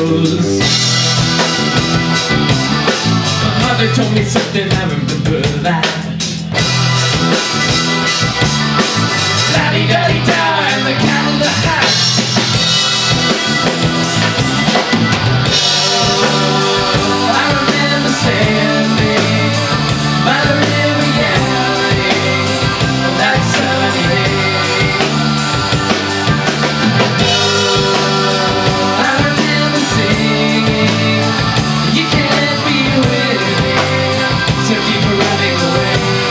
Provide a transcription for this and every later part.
goes. My mother told me something, I remember that. La-di-da-di-da and the cat in the hat. I remember standing by the river yelling on that sunny day. I remember singing, you can't be with me, so keep running away.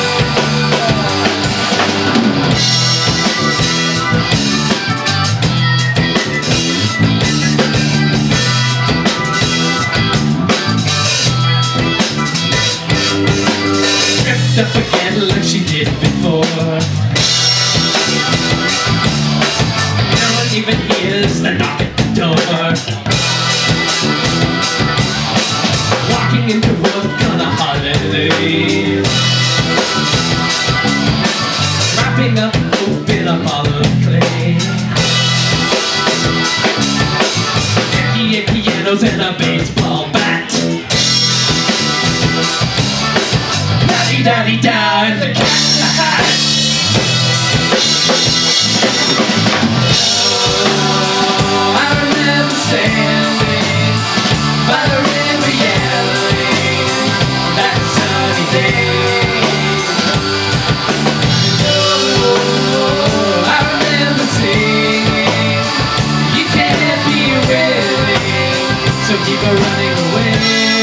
Up again like she did before. No one even hears the knock at the door. Walking into work on a holiday, wrapping up open a bottle of clay. Icky pianos and a baseball bat. La-di-da-di-da and the cat in the hat. Oh, I remember standing by the river yelling on that sunny day. Oh, I remember singing, you can't be with me, so keep running away.